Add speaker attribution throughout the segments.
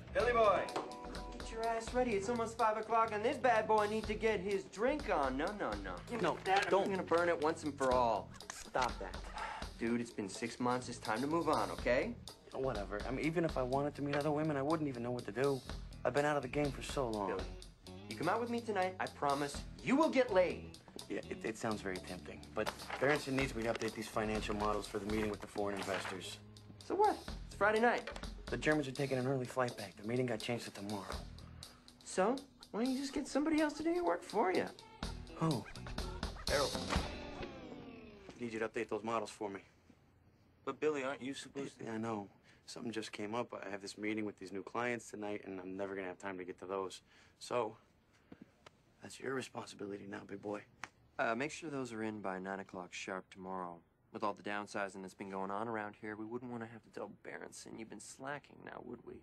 Speaker 1: Billy boy, get your ass ready. It's almost 5 o'clock, and this bad boy needs to get his drink on. No.
Speaker 2: No, don't.
Speaker 1: I'm gonna burn it once and for all.
Speaker 2: Stop that.
Speaker 1: Dude, it's been 6 months. It's time to move on, okay?
Speaker 2: Whatever. I mean, even if I wanted to meet other women, I wouldn't even know what to do. I've been out of the game for so long.
Speaker 1: Billy, you come out with me tonight, I promise you will get laid.
Speaker 2: Yeah, it sounds very tempting, but Berenson needs me to update these financial models for the meeting with the foreign investors.
Speaker 1: So what? It's Friday night.
Speaker 2: The Germans are taking an early flight back. The meeting got changed to tomorrow.
Speaker 1: So, why don't you just get somebody else to do your work for you?
Speaker 2: Who? Harold. Need you to update those models for me.
Speaker 3: But Billy, aren't you supposed to?
Speaker 2: Yeah, I know. Something just came up. I have this meeting with these new clients tonight, and I'm never gonna have time to get to those. So, that's your responsibility now, big boy.
Speaker 1: Make sure those are in by 9 o'clock sharp tomorrow. With all the downsizing that's been going on around here, we wouldn't want to have to tell Berenson you've been slacking now, would we?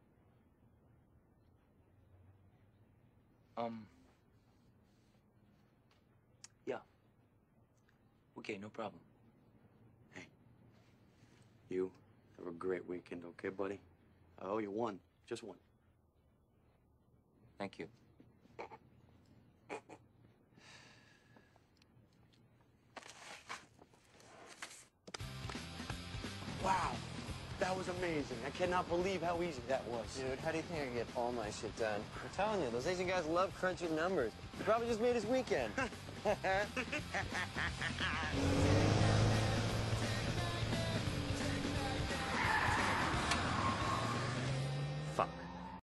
Speaker 3: Yeah. Okay, no problem.
Speaker 2: Hey, you have a great weekend, okay, buddy? I owe you one, just one.
Speaker 3: Thank you.
Speaker 2: Wow, that was amazing. I cannot believe how easy that was.
Speaker 1: Dude, how do you think I get all my shit done? I'm telling you, those Asian guys love crunching numbers. He probably just made his weekend.